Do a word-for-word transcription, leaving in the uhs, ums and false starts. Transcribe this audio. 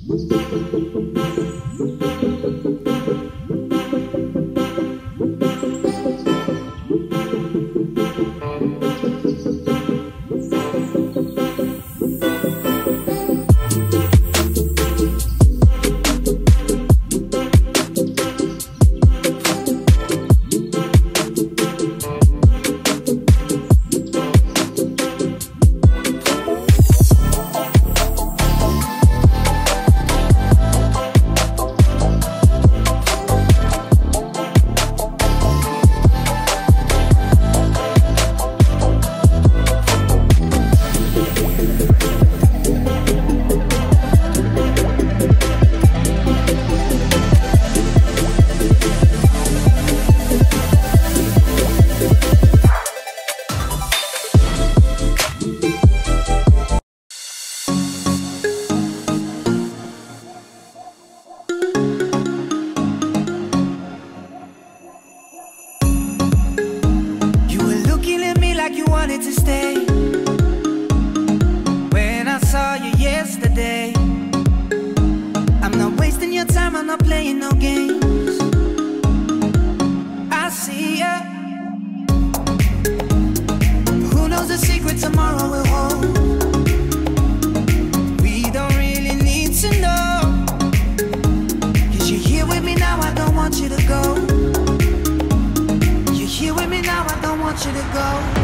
To stay when I saw you yesterday. I'm not wasting your time, I'm not playing no games. I see ya. Who knows the secret tomorrow will hold? We don't really need to know. Cause you're here with me now, I don't want you to go. You're here with me now, I don't want you to go.